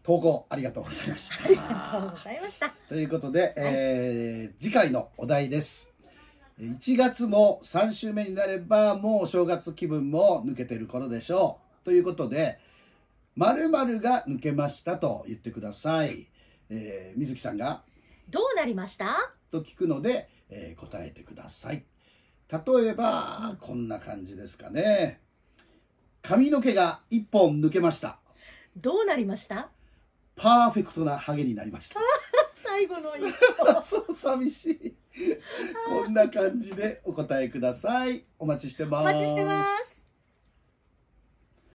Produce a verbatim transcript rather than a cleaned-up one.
投稿ありがとうございました。 ありがとうございました。 ということで、えー、次回のお題です。いちがつもさん週目になればもう正月気分も抜けてる頃でしょう。ということで、〇〇が抜けましたと言ってください。えー、水木さんがどうなりましたと聞くので、えー、答えてください。例えば、こんな感じですかね。髪の毛がいっぽん抜けました。 どうなりました？ パーフェクトなハゲになりました。 最後の一歩。 そう寂しい。こんな感じでお答えください。お待ちしてます。 お待ちしてます。